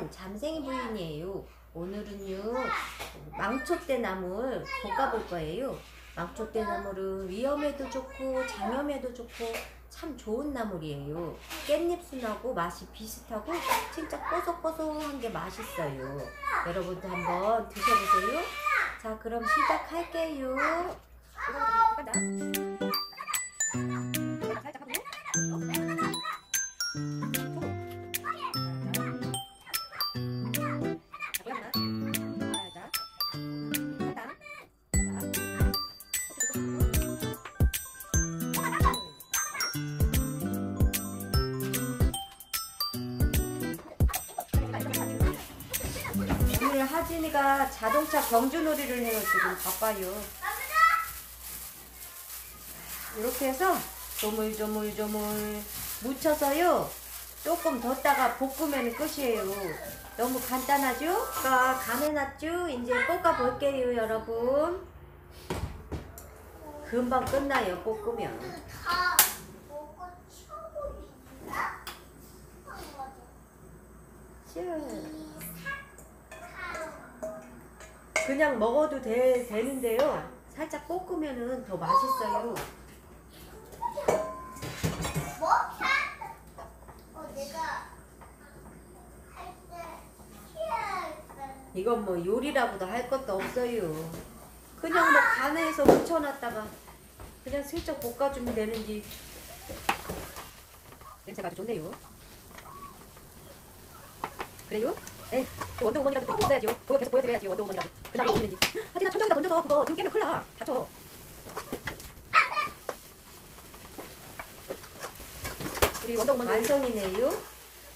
잠생이 부인이에요. 오늘은요 망초대 나물 볶아볼 거예요. 망초대 나물은 위염에도 좋고 장염에도 좋고 참 좋은 나물이에요. 깻잎순하고 맛이 비슷하고 진짜 꼬석꼬석한 게 맛있어요. 여러분도 한번 드셔보세요. 자, 그럼 시작할게요. 오늘 하진이가 자동차 경주놀이를 해요. 지금 바빠요. 이렇게 해서 조물조물조물 묻혀서요 조금 뒀다가 볶으면 끝이에요. 너무 간단하죠? 간해놨죠? 이제 볶아 볼게요. 여러분 금방 끝나요. 볶으면 그냥 먹어도 되는데요. 살짝 볶으면 더 맛있어요. 이건 뭐 요리라고도 할 것도 없어요. 그냥 뭐 간해서 묻혀놨다가 그냥 슬쩍 볶아주면 되는지. 냄새가 아주 좋네요. 그래요? 네, 원더우먼이라도 꼭 있어야죠. 그거 계속 보여드려야지. 원더우먼이라도 그냥 먹는지. 하지나 천장에다 던져서 그거 등 깨면 큰일 나. 다쳐. 우리 원더우먼 완성이네요.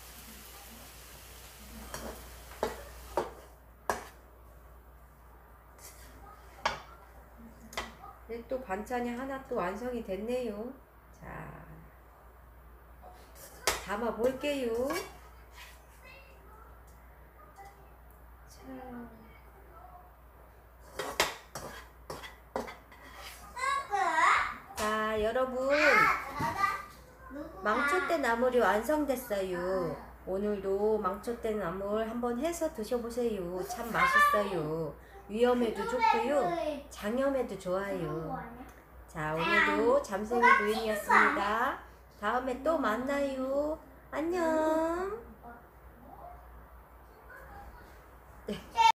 네, 또 반찬이 하나 또 완성이 됐네요. 자, 담아 볼게요. 자, 여러분 망초대 나물이 완성됐어요. 오늘도 망초대 나물 한번 해서 드셔보세요. 참 맛있어요. 위염에도 좋고요, 장염에도 좋아요. 자, 오늘도 잠생이 부인이었습니다. 다음에 또 만나요. 안녕. 네.